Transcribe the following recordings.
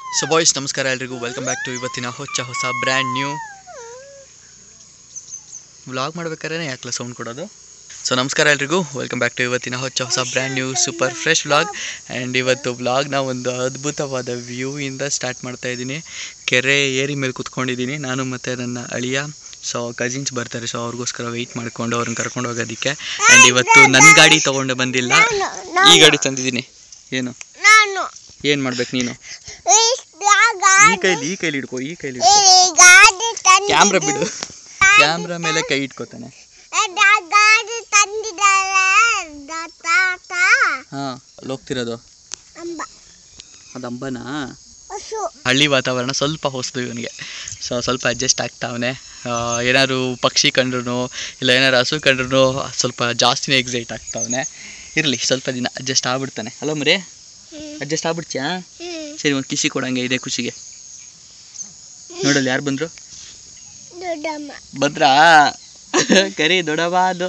So boys ನಮಸ್ಕಾರ ಎಲ್ರಿಗೂ, welcome back to ಇವತ್ತಿನ ಹೊಸ ಬ್ರ್ಯಾಂಡ್ ನ್ಯೂ ವ್ಲಾಗ್. ಮಾಡ್ಬೇಕಾದ್ರೆ ಯಾಕಲ್ಲ ಸೌಂಡ್ ಕೊಡೋದು. ಸೊ ನಮಸ್ಕಾರ ಎಲ್ರಿಗೂ, ವೆಲ್ಕಮ್ ಬ್ಯಾಕ್ ಟು ಇವತ್ತಿನ ಹೊಸ brand new super fresh vlog. And ಇವತ್ತು ವ್ಲಾಗ್ನ ಒಂದು ಅದ್ಭುತವಾದ ವ್ಯೂ ಇಂದ ಸ್ಟಾರ್ಟ್ ಮಾಡ್ತಾ ಇದ್ದೀನಿ. ಕೆರೆ ಏರಿ ಮೇಲೆ ಕೂತ್ಕೊಂಡಿದ್ದೀನಿ ನಾನು ಮತ್ತು ನನ್ನ ಅಳಿಯ. ಸೊ ಕಸಿನ್ಸ್ ಬರ್ತಾರೆ, ಸೊ ಅವ್ರಿಗೋಸ್ಕರ ವೆಯ್ಟ್ ಮಾಡಿಕೊಂಡು ಅವ್ರನ್ನ ಕರ್ಕೊಂಡು ಹೋಗೋದಕ್ಕೆ. ಆ್ಯಂಡ್ ಇವತ್ತು ನನ್ನ ಗಾಡಿ ತೊಗೊಂಡು ಬಂದಿಲ್ಲ, ಈ ಗಾಡಿ ತಂದಿದ್ದೀನಿ. ಏನು ಮಾಡ್ಬೇಕು ನೀನು? ಈ ಕೈಲಿ ಹಿಡ್ಕೊ, ಈ ಕೈಲಿ ಕ್ಯಾಮ್ರಾ ಬಿಡು, ಕ್ಯಾಮ್ರಾ ಮೇಲೆ ಕೈ ಇಟ್ಕೋತಾನೆ. ಹಾಂ, ಅಲ್ಲಿ ಹೋಗ್ತಿರೋದು ಅದು ಅಂಬನಾ? ಹಳ್ಳಿ ವಾತಾವರಣ ಸ್ವಲ್ಪ ಹೊಸದು ಇವನಿಗೆ, ಸೊ ಸ್ವಲ್ಪ ಅಡ್ಜಸ್ಟ್ ಆಗ್ತಾವನೆ. ಏನಾದ್ರು ಪಕ್ಷಿ ಕಂಡ್ರು ಇಲ್ಲ ಏನಾರು ಹಸು ಕಂಡ್ರು ಸ್ವಲ್ಪ ಜಾಸ್ತಿನೇ ಎಕ್ಸೈಟ್ ಆಗ್ತಾವನೆ. ಇರಲಿ, ಸ್ವಲ್ಪ ದಿನ ಅಡ್ಜಸ್ಟ್ ಆಗ್ಬಿಡ್ತಾನೆ. ಅಲ್ಲ ಮರಿ, ಅಡ್ಜಸ್ಟ್ ಆಗ್ಬಿಡ್ತೀಯಾ? ಸರಿ, ಒಂದು ಕಿಸಿ ಕೊಡಂಗೆ ಇದೆ ಖುಷಿಗೆ. ನೋಡಲ್ಲ ಯಾರು ಬಂದ್ರು? ಬಂದ್ರಾ? ಕರಿ ದೊಡ್ಡವ ಅದು.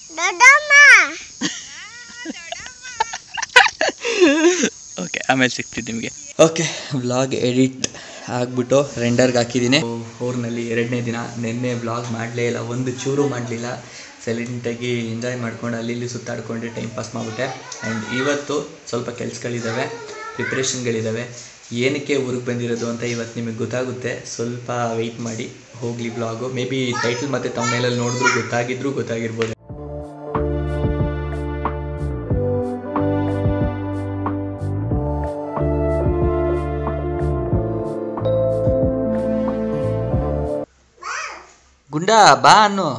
ಓಕೆ, ಆಮೇಲೆ ಸಿಗ್ತೀನಿ ನಿಮಗೆ. ಓಕೆ, ವ್ಲಾಗ್ ಎಡಿಟ್ ಆಗ್ಬಿಟ್ಟು ರೆಂಡರ್ಗೆ ಹಾಕಿದ್ದೀನಿ. ಊರಿನಲ್ಲಿ 2ನೇ ದಿನ. ನಿನ್ನೆ ವ್ಲಾಗ್ ಮಾಡಲೇ ಇಲ್ಲ, ಒಂದು ಚೂರು ಮಾಡಲಿಲ್ಲ. ಸೈಲೆಂಟಾಗಿ ಎಂಜಾಯ್ ಮಾಡ್ಕೊಂಡು ಅಲ್ಲಿ ಇಲ್ಲಿ ಸುತ್ತಾಡ್ಕೊಂಡು ಟೈಮ್ ಪಾಸ್ ಮಾಡಿಬಿಟ್ಟೆ. ಆ್ಯಂಡ್ ಇವತ್ತು ಸ್ವಲ್ಪ ಕೆಲಸಗಳಿದ್ದಾವೆ, ಪ್ರಿಪ್ರೇಷನ್ಗಳಿದ್ದಾವೆ. ಏನಕ್ಕೆ ಊರಿಗೆ ಬಂದಿರೋದು ಅಂತ ಇವತ್ತು ನಿಮಗೆ ಗೊತ್ತಾಗುತ್ತೆ. ಸ್ವಲ್ಪ ವೆಯ್ಟ್ ಮಾಡಿ ಹೋಗಲಿ ವ್ಲಾಗು. ಮೇ ಬಿ ಟೈಟಲ್ ಮತ್ತು ತಮ್ಮನೇಲಲ್ಲಿ ನೋಡಿದ್ರು ಗೊತ್ತಾಗಿರ್ಬೋದು. ಗುಂಡ ಬಾ ಅನ್ನು.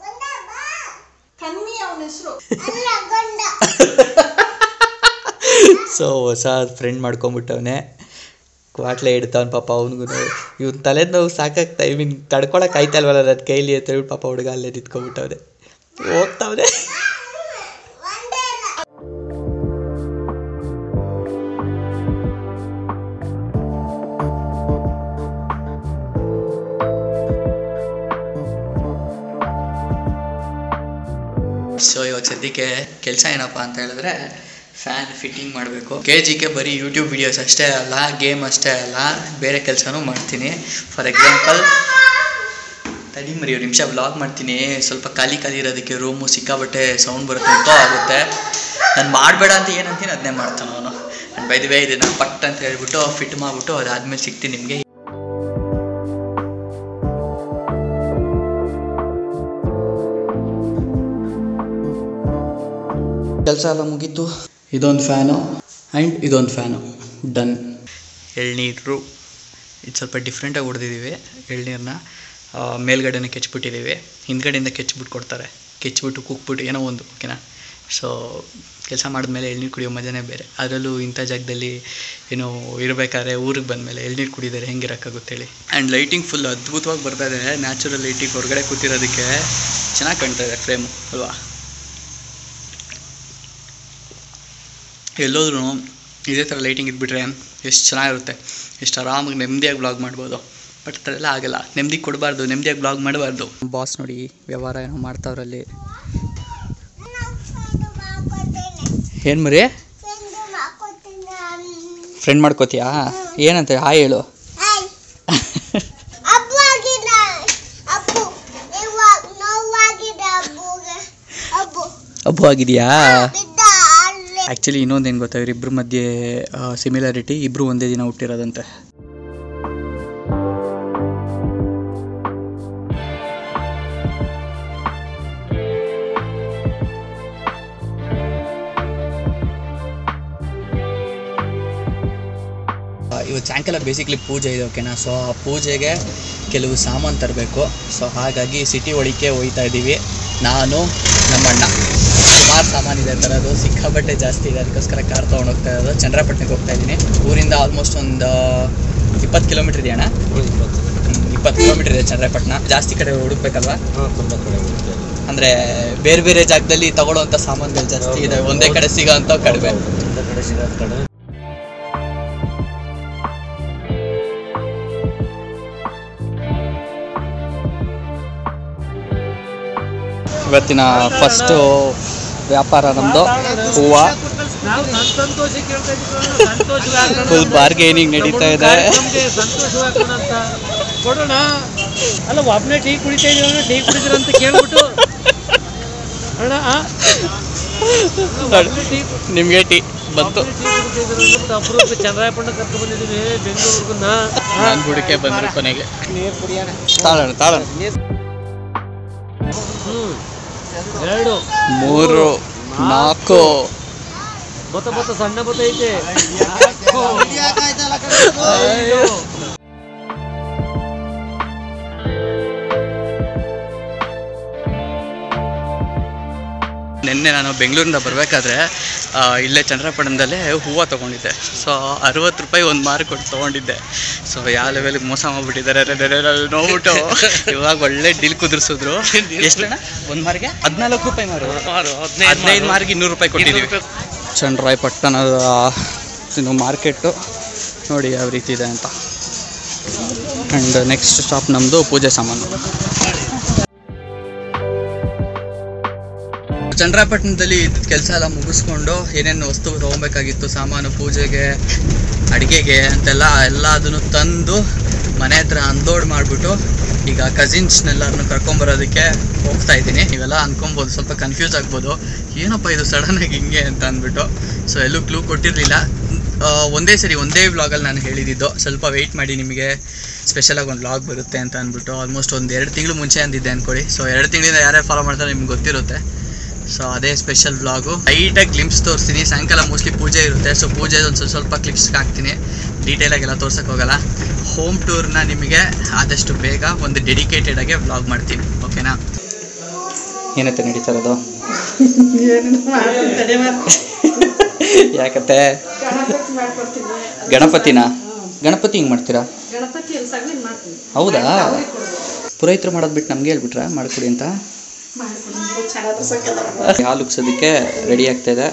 ಸೊ ಹೊಸ ಫ್ರೆಂಡ್ ಮಾಡ್ಕೊಂಬಿಟ್ಟವನೆ, ಕ್ವಾಟ್ಲೆ ಇಡ್ತಾವನು ಪಾಪ. ಅವನಿಗೂ ಇವ್ನ ತಲೆ ನೋವು ಸಾಕಾಗ್ತಾ, ಇವ್ನು ತಡ್ಕೊಳಕ್ಕೆ ಆಯ್ತಾ ಇಲ್ವಲ್ಲ ನನ್ನ ಕೈಲಿ ಅಂತ ಹೇಳಿ ಪಾಪ ಹುಡುಗ ಅಲ್ಲೇ ನಿಂತ್ಕೊಂಡ್ಬಿಟ್ಟವನೆ, ಹೋಗ್ತಾವನೆ. ಸೊ ಇವಾಗ ಸದ್ಯಕ್ಕೆ ಕೆಲಸ ಏನಪ್ಪ ಅಂತ ಹೇಳಿದ್ರೆ ಫ್ಯಾನ್ ಫಿಟ್ಟಿಂಗ್ ಮಾಡಬೇಕು. KGಗೆ ಬರೀ ಯೂಟ್ಯೂಬ್ ವೀಡಿಯೋಸ್ ಅಷ್ಟೇ ಅಲ್ಲ, ಗೇಮ್ ಅಷ್ಟೇ ಅಲ್ಲ, ಬೇರೆ ಕೆಲಸನೂ ಮಾಡ್ತೀನಿ. ಫಾರ್ ಎಕ್ಸಾಂಪಲ್ ತಡಿ ಮರಿ, 1 ನಿಮಿಷ ವ್ಲಾಗ್ ಮಾಡ್ತೀನಿ. ಸ್ವಲ್ಪ ಖಾಲಿ ಇರೋದಕ್ಕೆ ರೂಮು ಸಿಕ್ಕಾಬಟ್ಟೆ ಸೌಂಡ್ ಬರುತ್ತೆ, ಎಂತೋ ಆಗುತ್ತೆ. ನಾನು ಮಾಡಬೇಡ ಅಂತ ಏನಂತೀನಿ ಅದನ್ನೇ ಮಾಡ್ತಾನೆ ಅವನು. ಆ್ಯಂಡ್ ಬೈ ದಿ ವೇ ಇದನ್ನು ಪಟ್ ಅಂತ ಹೇಳ್ಬಿಟ್ಟು ಫಿಟ್ ಮಾಡಿಬಿಟ್ಟು ಅದಾದಮೇಲೆ ಸಿಗ್ತೀನಿ ನಿಮಗೆ. ಕೆಲಸ ಎಲ್ಲ ಮುಗೀತು. ಇದೊಂದು ಫ್ಯಾನು ಆ್ಯಂಡ್ ಇದೊಂದು ಫ್ಯಾನು ಡನ್. ಎಳ್ನೀರು ಇದು ಸ್ವಲ್ಪ ಡಿಫ್ರೆಂಟಾಗಿ ಹೊಡೆದಿದ್ದೀವಿ. ಎಳ್ನೀರನ್ನ ಮೇಲ್ಗಡೆನೇ ಕೆಚ್ಬಿಟ್ಟಿದ್ದೀವಿ, ಹಿಂದ್ಗಡೆಯಿಂದ ಕೆಚ್ಬಿಟ್ಟು ಕೊಡ್ತಾರೆ. ಕೆಚ್ಬಿಟ್ಟು ಕುಕ್ಬಿಟ್ಟು ಏನೋ ಒಂದು, ಓಕೆನಾ? ಸೊ ಕೆಲಸ ಮಾಡಿದ್ಮೇಲೆ ಎಳ್ನೀರು ಕುಡಿಯೋ ಮಜಾನೇ ಬೇರೆ. ಅದರಲ್ಲೂ ಇಂಥ ಜಾಗದಲ್ಲಿ ಏನೋ ಇರಬೇಕಾದ್ರೆ ಊರಿಗೆ ಬಂದಮೇಲೆ ಎಳ್ನೀರು ಕುಡಿದರೆ ಹೆಂಗಿರೋಕ್ಕಾಗುತ್ತೇಳಿ. ಆ್ಯಂಡ್ ಲೈಟಿಂಗ್ ಫುಲ್ ಅದ್ಭುತವಾಗಿ ಬರ್ತಾಯಿದೆ. ನ್ಯಾಚುರಲ್ ಲೈಟಿಂಗ್ ಹೊರಗಡೆ ಕೂತಿರೋದಕ್ಕೆ ಚೆನ್ನಾಗಿ ಕಾಣ್ತಾ ಇದೆ ಫ್ರೇಮು ಅಲ್ವಾ? ಎಲ್ಲೋದ್ರೂ ಇದೇ ಥರ ಲೈಟಿಂಗ್ ಇದ್ಬಿಟ್ರೆ ಎಷ್ಟು ಚೆನ್ನಾಗಿರುತ್ತೆ, ಎಷ್ಟು ಆರಾಮಾಗಿ ನೆಮ್ಮದಿಯಾಗಿ ವ್ಲಾಗ್ ಮಾಡ್ಬೋದು. ಬಟ್ ಅದೆಲ್ಲ ಆಗಲ್ಲ. ನೆಮ್ಮದಿ ಕೊಡಬಾರ್ದು, ನೆಮ್ಮದಿಯಾಗಿ ವ್ಲಾಗ್ ಮಾಡಬಾರ್ದು. ಬಾಸ್ ನೋಡಿ ವ್ಯವಹಾರ ಏನೋ ಮಾಡ್ತಾವ್ರಲ್ಲಿ. ಏನು ಮರಿ, ಫ್ರೆಂಡ್ ಮಾಡ್ಕೋತೀಯಾ? ಏನಂತ ಹಾಯ್ ಹೇಳು. ಅಬ್ಬು ಆಗಿದೆಯಾ? ಆ್ಯಕ್ಚುಲಿ ಇನ್ನೊಂದೇನು ಗೊತ್ತಾ, ಇವರಿಬ್ಬರ ಮಧ್ಯೆ ಸಿಮಿಲಾರಿಟಿ, ಇಬ್ಬರು ಒಂದೇ ದಿನ ಹುಟ್ಟಿರೋದಂತೆ. ಇವತ್ತು ಸಾಯಂಕಾಲ ಬೇಸಿಕ್ಲಿ ಪೂಜೆ ಇದೆ, ಓಕೆನಾ? ಸೊ ಆ ಪೂಜೆಗೆ ಕೆಲವು ಸಾಮಾನು ತರಬೇಕು. ಸೊ ಹಾಗಾಗಿ ಸಿಟಿ ಒಳಗೆ ಹೋಗ್ತಾ ಇದ್ದೀವಿ. ನಾನು ನಮ್ಮಣ್ಣ ಸುಮಾರು ಸಾಮಾನಿದೆ ತರೋದು, ಸಿಕ್ಕಾಬಟ್ಟೆ ಜಾಸ್ತಿ ಇದೆ. ಅದಕ್ಕೋಸ್ಕರ ಕಾರ್ ತೊಗೊಂಡು ಹೋಗ್ತಾ ಇರೋದು. ಚಂದ್ರಪಟ್ಟಣಕ್ಕೆ ಹೋಗ್ತಾ ಇದ್ದೀನಿ. ಊರಿಂದ ಆಲ್ಮೋಸ್ಟ್ ಒಂದು 20 ಕಿಲೋಮೀಟ್ರ್ ಇದೆಯಣ್ಣ? 20 ಕಿಲೋಮೀಟ್ರ್ ಇದೆ ಚಂದ್ರಪಟ್ಟಣ. ಜಾಸ್ತಿ ಕಡೆ ಹುಡುಕ್ಬೇಕಲ್ವಾ? ಅಂದರೆ ಬೇರೆ ಬೇರೆ ಜಾಗದಲ್ಲಿ ತಗೊಳ್ಳೋವಂಥ ಸಾಮಾನುಗಳು ಜಾಸ್ತಿ ಇದೆ, ಒಂದೇ ಕಡೆ ಸಿಗೋ ಅಂಥ ಕಡಿಮೆ. ಇವತ್ತಿನ ಫಸ್ಟು ವ್ಯಾಪಾರ ನಮ್ಮದು ಹೂವು ನಾವು ಸಂತೋಷ ಕೇಳ್ತಾ ಇದ್ದೀವಿ, ಸಂತೋಷವಾಗಿ ಫುಲ್ ಬಾರ್ಗೇನಿಂಗ್ ನಡೀತಾ ಇದೆ. ಸಂತೋಷವಾಗಿ ಅಂತ ಕೊಡೋಣ. ಅಲ್ಲ ಒಬ್ಬನೇ ಟೀ ಕುಡಿತಾ ಇದ್ದೀವಿ, ಟೀ ಕುಡಿದಿರ ಅಂತ ಕೇಳ್ಬಿಟ್ಟು ಅಣ್ಣ ನಿಮಗೆ ಟೀ ಬಂತು. ಅಪರೂಪ ಚಂದ್ರಾಯಪಣ್ಣ ಕರ್ಕೊಂಡು ಬಂದಿದ್ದೀವಿ ಬೆಂಗಳೂರಿಗೂ. ನಾನು ಗುಡಿಕೆ ಬಂದರು ಕೊನೆಗೆ. ನೀರು ಕುಡಿಯೋಣ, ತಾಳೋಣ ತಾಳೋಣ. 2 3 4 ಬತ್ತ ಸಣ್ಣ ಬತ್ತ ಐತೆ. ನಿನ್ನೆ ನಾನು ಬೆಂಗಳೂರಿಂದ ಬರಬೇಕಾದ್ರೆ ಇಲ್ಲೇ ಚಂದ್ರಪಟ್ಟಣದಲ್ಲೇ ಹೂವು ತೊಗೊಂಡಿದ್ದೆ. ಸೊ 60 ರೂಪಾಯಿ ಒಂದು ಮಾರು ಕೊಟ್ಟು ತೊಗೊಂಡಿದ್ದೆ. ಸೊ ಯಾವ ಲೆವೆಲ್ಗೆ ಮೋಸ ಮಾಡಿಬಿಟ್ಟಿದ್ದಾರೆ ನೋಡ್ಬಿಟ್ಟು ಇವಾಗ ಒಳ್ಳೆ ಡೀಲ್ ಕುದುರಿಸಿದ್ರು. ಎಷ್ಟಣ್ಣ ಒಂದು ಮಾರಿಗೆ? 14 ರೂಪಾಯಿ ಮಾರು. 15 ಮಾರಿಗೆ 200 ರೂಪಾಯಿ ಕೊಟ್ಟಿದ್ದೀವಿ. ಚನ್ನರಾಯಪಟ್ಟಣದ ಇದು ಮಾರ್ಕೆಟು ನೋಡಿ ಯಾವ ರೀತಿ ಇದೆ ಅಂತ. ಆ್ಯಂಡ್ ನೆಕ್ಸ್ಟ್ ಸ್ಟಾಪ್ ನಮ್ಮದು ಪೂಜೆ ಸಾಮಾನು. ಚನ್ನರಾಯಪಟ್ಟಣದಲ್ಲಿ ಇದ್ದ ಕೆಲಸ ಎಲ್ಲ ಮುಗಿಸ್ಕೊಂಡು ಏನೇನು ವಸ್ತು ತೊಗೊಬೇಕಾಗಿತ್ತು, ಸಾಮಾನು ಪೂಜೆಗೆ, ಅಡುಗೆಗೆ ಅಂತೆಲ್ಲ ಅದನ್ನು ತಂದು ಮನೆ ಹತ್ರ ಅನ್ಲೋಡ್ ಮಾಡಿಬಿಟ್ಟು ಈಗ ಕಸಿನ್ಸ್ನೆಲ್ಲರನ್ನು ಕರ್ಕೊಂಬರೋದಕ್ಕೆ ಹೋಗ್ತಾ ಇದ್ದೀನಿ. ನೀವೆಲ್ಲ ಅನ್ಕೊಬೋದು, ಸ್ವಲ್ಪ ಕನ್ಫ್ಯೂಸ್ ಆಗ್ಬೋದು, ಏನಪ್ಪ ಇದು ಸಡನ್ನಾಗಿ ಹಿಂಗೆ ಅಂತ ಅಂದ್ಬಿಟ್ಟು. ಸೊ ಎಲ್ಲೂ ಕ್ಲೂ ಕೊಟ್ಟಿರಲಿಲ್ಲ. ಒಂದೇ ವ್ಲಾಗಲ್ಲಿ ನಾನು ಹೇಳಿದ್ದು, ಸ್ವಲ್ಪ ವೆಯ್ಟ್ ಮಾಡಿ ನಿಮಗೆ ಸ್ಪೆಷಲಾಗಿ ಒಂದು ವ್ಲಾಗ್ ಬರುತ್ತೆ ಅಂತ ಅಂದ್ಬಿಟ್ಟು. ಆಲ್ಮೋಸ್ಟ್ ಒಂದು 2 ತಿಂಗಳು ಮುಂಚೆ ಅಂದಿದ್ದೆ ಅಂದ್ಕೊಳ್ಳಿ. ಸೊ 2 ತಿಂಗಳಿಂದ ಯಾರ್ಯಾರು ಫಾಲೋ ಮಾಡ್ತಾರೆ ನಿಮ್ಗೆ ಗೊತ್ತಿರುತ್ತೆ. ಸೊ ಅದೇ ಸ್ಪೆಷಲ್ ವ್ಲಾಗು. ಲೈಟಾಗಿ ಕ್ಲಿಪ್ಸ್ ತೋರಿಸ್ತೀನಿ. ಸಾಯಂಕಾಲ ಮೋಸ್ಟ್ಲಿ ಪೂಜೆ ಇರುತ್ತೆ. ಸೊ ಪೂಜೆ ಒಂದು ಸ್ವಲ್ಪ ಕ್ಲಿಪ್ಸ್ ಹಾಕ್ತೀನಿ, ಡೀಟೇಲಾಗೆಲ್ಲ ತೋರ್ಸೋಕೆ ಹೋಗಲ್ಲ. ಹೋಮ್ ಟೂರ್ನ ನಿಮಗೆ ಆದಷ್ಟು ಬೇಗ ಒಂದು ಡೆಡಿಕೇಟೆಡಾಗೆ ವ್ಲಾಗ್ ಮಾಡ್ತೀನಿ, ಓಕೆನಾ? ಏನಂತ ನಡೀತಾ ಇರೋದು? ಯಾಕತ್ತೆ? ಗಣಪತಿ ಹಿಂಗೆ ಮಾಡ್ತೀರಾ? ಹೌದಾ? ಪುರೋಹಿತರು ಮಾಡೋದು ಬಿಟ್ಟು ನಮಗೆ ಹೇಳ್ಬಿಟ್ರಾ ಮಾಡ್ಕೊಡಿ ಅಂತ? ಹಾಲು ಉಗ್ಸೋದಕ್ಕೆ ರೆಡಿ ಆಗ್ತಾ ಇದೆ.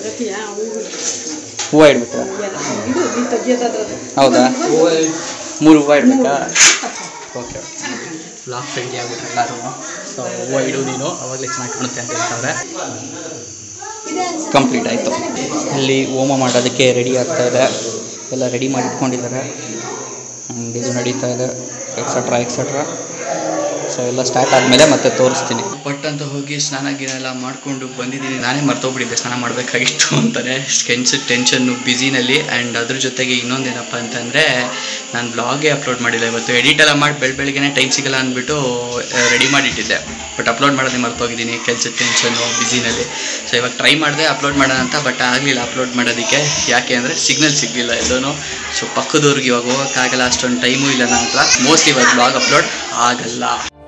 ಹೂವು ಇಡ್ಬೇಕಾ? ಹೌದಾ? 3 ಹೂವು ಇಡ್ಬೇಕಾ? ಓಕೆ, ಬ್ಲಾಕ್ ಫ್ರೆಂಡ್ಲಿ ಆಗ್ಬಿಟ್ರೆ ಎಲ್ಲರೂ. ಸೊ ಹೂವು ಇಡು ನೀನು, ಅವಾಗಲೇ ಚೆನ್ನಾಗಿ ಕಾಣುತ್ತೆ ಅಂತ ಹೇಳ್ತಾರೆ. ಕಂಪ್ಲೀಟ್ ಆಯಿತು. ಅಲ್ಲಿ ಹೋಮ ಮಾಡೋದಕ್ಕೆ ರೆಡಿ ಆಗ್ತಾ ಇದೆ. ಎಲ್ಲ ರೆಡಿ ಮಾಡಿ ಇಟ್ಕೊಂಡಿದ್ದಾರೆ. ಆ್ಯಂಡ್ ಇದು ನಡೀತಾ ಇದೆ, ಎಕ್ಸೆಟ್ರಾ. ಸೊ ಎಲ್ಲ ಸ್ಟಾರ್ಟ್ ಆದಮೇಲೆ ಮತ್ತೆ ತೋರಿಸ್ತೀನಿ. ಬಟ್ ಅಂತ ಹೋಗಿ ಸ್ನಾನ ಗಿನ ಎಲ್ಲ ಮಾಡಿಕೊಂಡು ಬಂದಿದ್ದೀನಿ. ನಾನೇ ಮರ್ತೋಗ್ಬಿಟ್ಟಿದ್ದೆ ಸ್ನಾನ ಮಾಡಬೇಕಾಗಿತ್ತು ಅಂತಾನೆ. ಟೆನ್ಷನ್ನು ಬ್ಯುಸಿನಲ್ಲಿ. ಆ್ಯಂಡ್ ಅದ್ರ ಜೊತೆಗೆ ಇನ್ನೊಂದೇನಪ್ಪ ಅಂತಂದರೆ, ನಾನು ವ್ಲಾಗೇ ಅಪ್ಲೋಡ್ ಮಾಡಿಲ್ಲ ಇವತ್ತು. ಎಡಿಟ್ ಎಲ್ಲ ಮಾಡಿ ಬೆಳಗ್ಗೆನೇ ಟೈಮ್ ಸಿಗಲ್ಲ ಅಂದ್ಬಿಟ್ಟು ರೆಡಿ ಮಾಡಿಟ್ಟಿದ್ದೆ. ಬಟ್ ಅಪ್ಲೋಡ್ ಮಾಡೋದೇ ಮರ್ತೋಗಿದ್ದೀನಿ, ಕೆಲಸದ ಟೆನ್ಷನ್ನು ಬ್ಯುಸಿನಲ್ಲಿ. ಸೊ ಇವಾಗ ಟ್ರೈ ಮಾಡಿದೆ ಅಪ್ಲೋಡ್ ಮಾಡೋಣ ಅಂತ, ಬಟ್ ಆಗಲಿಲ್ಲ ಅಪ್ಲೋಡ್ ಮಾಡೋದಕ್ಕೆ. ಯಾಕೆ ಅಂದರೆ ಸಿಗ್ನಲ್ ಸಿಗಲಿಲ್ಲ ಎಲ್ಲೂ. ಸೊ ಪಕ್ಕದವ್ರಿಗೆ ಇವಾಗ ಹೋಗೋಕ್ಕಾಗಲ್ಲ, ಅಷ್ಟೊಂದು ಟೈಮು ಇಲ್ಲ ನನ್ನ ಹತ್ರ. ಮೋಸ್ಟ್ಲಿ ಇವಾಗ ವ್ಲಾಗ್ ಅಪ್ಲೋಡ್ ಆಗಲ್ಲ.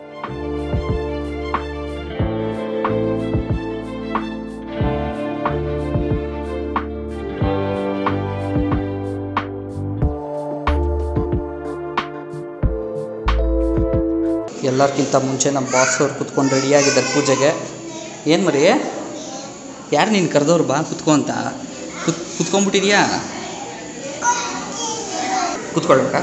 ಎಲ್ಲರಿಗಿಂತ ಮುಂಚೆ ನಮ್ಮ ಬಾಸ್ ಅವ್ರು ಕುತ್ಕೊಂಡು ರೆಡಿಯಾಗಿದ್ದಾರೆ ಪೂಜೆಗೆ. ಏನು ಮರಿ, ಯಾರು ನೀನು ಕರೆದವ್ರು ಬಾ ಕುತ್ಕೊ ಅಂತ? ಕುತ್ಕೊಂಡ್ಬಿಟ್ಟಿದ್ಯಾ? ಕುತ್ಕೊಳ್ಬೇಕಾ?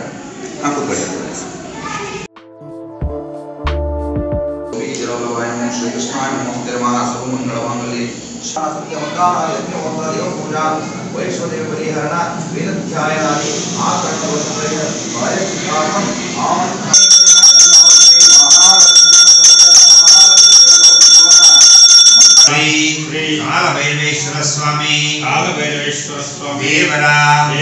ಕಾಲಭೈರವೇಶ್ವರ ಸ್ವಾಮಿ ದೇವರ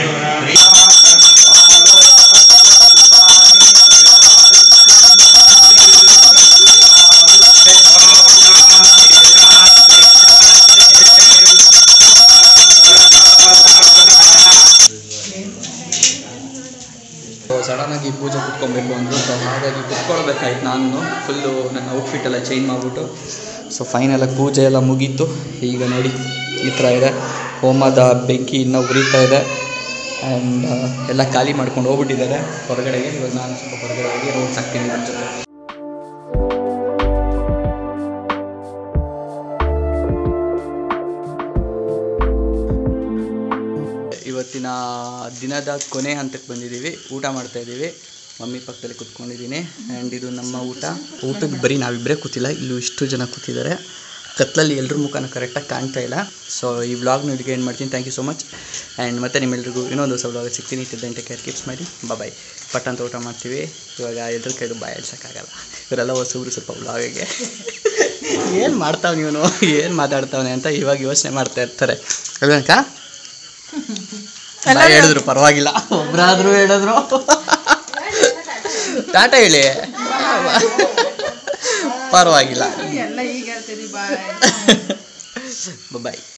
ಸಡನ್ನಾಗಿ ಪೂಜೆ ಕುತ್ಕೊಬೇಕು ಅಂದರು. ಸೊ ಹಾಗಾಗಿ ಕುತ್ಕೊಳ್ಬೇಕಾಯ್ತು. ನಾನು ಫುಲ್ಲು ನನ್ನ ಔಟ್ಫಿಟ್ ಎಲ್ಲ ಚೇಂಜ್ ಮಾಡಿಬಿಟ್ಟು ಸೊ ಫೈನಲಾಗಿ ಪೂಜೆ ಎಲ್ಲ ಮುಗೀತು. ಈಗ ನೋಡಿ ಈ ಥರ ಇದೆ. ಹೋಮದ ಬೆಂಕಿ ಇನ್ನೂ ಉರಿತಾ ಇದೆ. ಆ್ಯಂಡ್ ಎಲ್ಲ ಖಾಲಿ ಮಾಡ್ಕೊಂಡು ಹೋಗ್ಬಿಟ್ಟಿದ್ದಾರೆ ಹೊರಗಡೆಗೆ. ಇವಾಗ ನಾನು ಸ್ವಲ್ಪ ಹೊರಗಡೆ ಹೋಗಿ ರೋಡ್ಸ್ ಹಾಕ್ತೀನಿ ನನ್ನ ಜೊತೆ. ಇವತ್ತಿನ ದಿನದ ಕೊನೆ ಹಂತಕ್ಕೆ ಬಂದಿದ್ದೀವಿ. ಊಟ ಮಾಡ್ತಾಯಿದ್ದೀವಿ. ಮಮ್ಮಿ ಪಕ್ಕದಲ್ಲಿ ಕೂತ್ಕೊಂಡಿದ್ದೀನಿ. ಆ್ಯಂಡ್ ಇದು ನಮ್ಮ ಊಟಕ್ಕೆ ಬರೀ ನಾವಿಬ್ಬರೇ ಕೂತಿಲ್ಲ, ಇಲ್ಲೂ ಇಷ್ಟು ಜನ ಕೂತಿದ್ದಾರೆ. ಕತ್ಲಲ್ಲಿ ಎಲ್ಲರ ಮುಖನೂ ಕರೆಕ್ಟಾಗಿ ಕಾಣ್ತಾ ಇಲ್ಲ. ಸೊ ಈ ವ್ಲಾಗ್ನ ಇಲ್ಲಿಗೆ ಏನು ಮಾಡ್ತೀನಿ. Thank you so much. And ಮತ್ತೆ ನಿಮ್ಮೆಲ್ರಿಗೂ ಇನ್ನೊಂದು ಹೊಸ ವ್ಲಾಗ್ ಸಿಗ್ತೀನಿ. ಇಟ್ಟಿದ್ದಂತೆ ಕೇರ್ ಕೀಪ್ಸ್ ಮಾಡಿ ಬಾಯ್. ಪಟ್ಟಂತ ಊಟ ಮಾಡ್ತೀವಿ ಇವಾಗ. ಎಲ್ರ ಕೈಲೂ ಬಾಯ್ ಆಡ್ಸೋಕ್ಕಾಗಲ್ಲ. ಇವರೆಲ್ಲ ಹೊಸಬ್ರು ಸ್ವಲ್ಪ ವ್ಲಾಗಿಗೆ ಏನು ಮಾಡ್ತಾವೆ ನೀವನು, ಏನು ಮಾತಾಡ್ತಾವನೆ ಅಂತ ಇವಾಗ ಯೋಚನೆ ಮಾಡ್ತಾ ಇರ್ತಾರೆ ಅಲ್ವೇನಕ್ಕ? ಹೇಳಿದ್ರು ಪರವಾಗಿಲ್ಲ, ಒಬ್ಬರಾದರೂ ಹೇಳಿದ್ರು. ಟಾಟಾ ಹೇಳಿ, ಪರವಾಗಿಲ್ಲ. ಬಾಯ್.